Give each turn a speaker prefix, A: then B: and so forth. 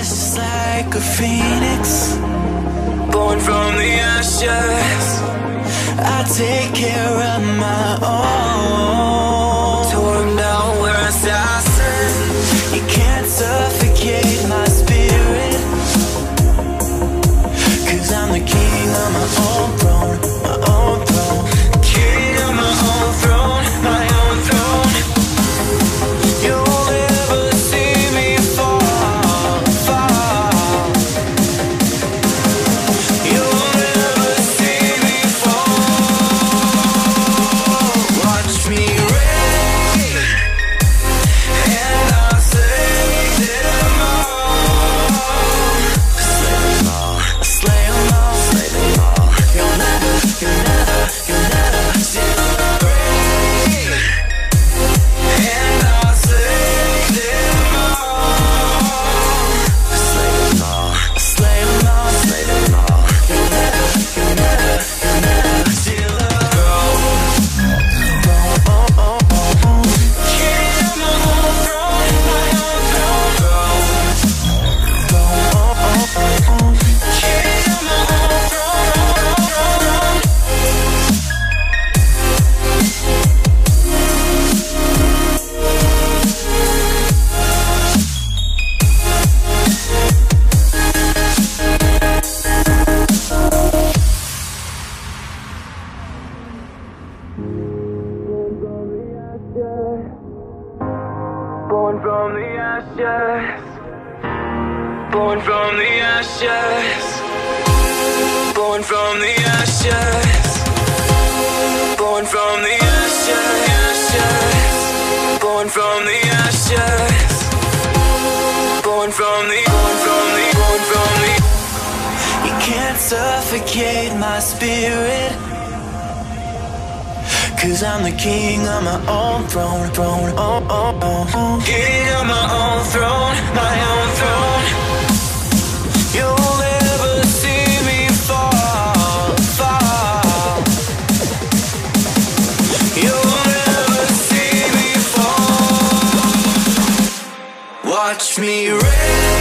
A: rise just like a phoenix, born from the ashes. I take care of my own. Torn down, we're assassins. You can't suffocate my spirit, 'cause I'm the king of my own throne, my own throne. King of my own throne, my own throne. You'll never see me fall, fall. You'll never see me fall. Watch me reign, and I'll slay them all. Slay them all, slay them all, slay them all. You'll never see me reign, and I'll slay them all. Slay them all, slay them all, slay them all. You'll never see the throne. King of my own throne, my own throne. King of my own throne. Born from the ashes, born from the ashes, born from the ashes, born from the ashes, born from the ashes, born from the. You can't suffocate my spirit, 'cause I'm the king of my own throne, throne, oh, oh, oh. King of my own throne, my own throne. You'll never see me fall, fall. You'll never see me fall. Watch me reign.